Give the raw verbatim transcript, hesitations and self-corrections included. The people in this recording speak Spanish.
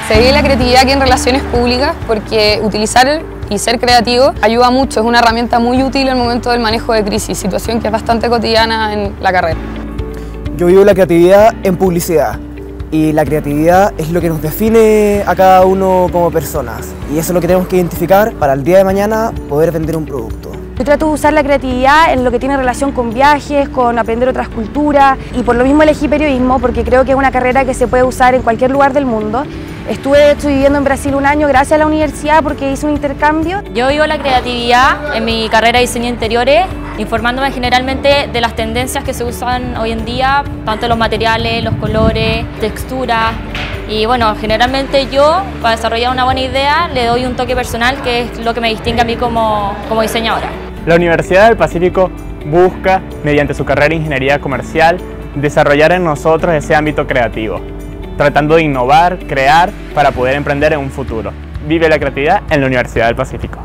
Se ve la creatividad aquí en relaciones públicas porque utilizar y ser creativo ayuda mucho, es una herramienta muy útil en el momento del manejo de crisis, situación que es bastante cotidiana en la carrera. Yo vivo la creatividad en publicidad y la creatividad es lo que nos define a cada uno como personas y eso es lo que tenemos que identificar para el día de mañana poder vender un producto. Yo trato de usar la creatividad en lo que tiene relación con viajes, con aprender otras culturas y por lo mismo elegí periodismo porque creo que es una carrera que se puede usar en cualquier lugar del mundo. Estuve de hecho viviendo en Brasil un año gracias a la universidad porque hice un intercambio. Yo vivo la creatividad en mi carrera de diseño de interiores, informándome generalmente de las tendencias que se usan hoy en día, tanto los materiales, los colores, texturas. Y bueno, generalmente yo, para desarrollar una buena idea, le doy un toque personal que es lo que me distingue a mí como, como diseñadora. La Universidad del Pacífico busca, mediante su carrera de Ingeniería Comercial, desarrollar en nosotros ese ámbito creativo, tratando de innovar, crear, para poder emprender en un futuro. Vive la creatividad en la Universidad del Pacífico.